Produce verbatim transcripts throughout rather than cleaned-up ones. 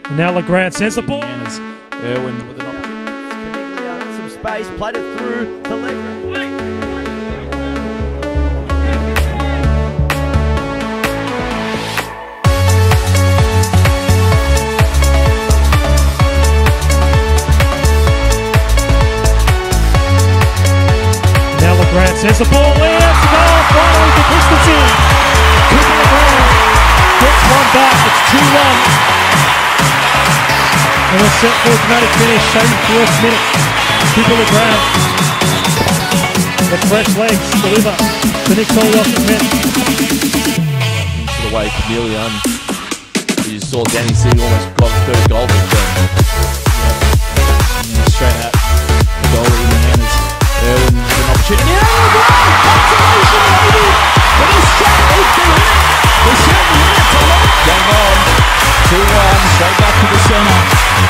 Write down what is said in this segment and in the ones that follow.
Now Legrand sends the ball. Irwin with an opportunity. Some space, played it through to Legrand. Now Legrand sends the ball in. It's a goal. Finally for Kingston City. Cooper Legrand gets one back. It's two one. And we're set for a dramatic finish. seventy-fourth minute. Cooper Legrand. The fresh legs deliver to Nick Tolwell's men. Into the way Chameleon. You saw Danny City almost got a third goal with them. Yeah. Straight out. The goal in the hands. Irwin with an opportunity. Oh, wow! Consolation, maybe! But he's shot. He's been hit. He's certainly hit it. Game on. two one. Straight back to the centre.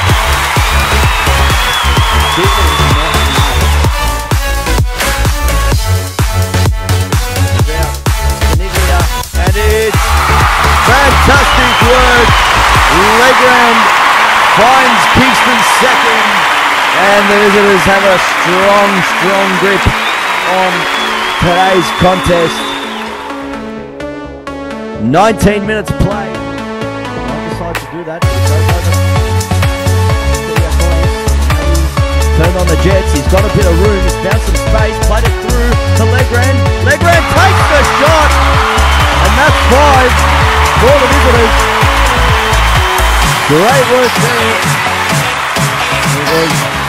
And it's fantastic work. Legrand finds Kingston second, and the visitors have a strong, strong grip on today's contest. nineteen minutes played. I'll decide to do that. Turned on the Jets, he's got a bit of room, he's found some space, played it through to Legrand. Legrand takes the shot, and that's five for the visitors. Great work there. It was